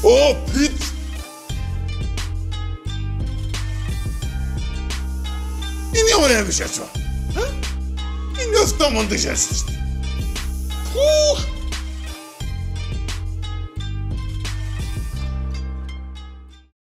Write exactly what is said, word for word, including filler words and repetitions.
O piç! I nie umiem się co? I nie w tą on się. Puh!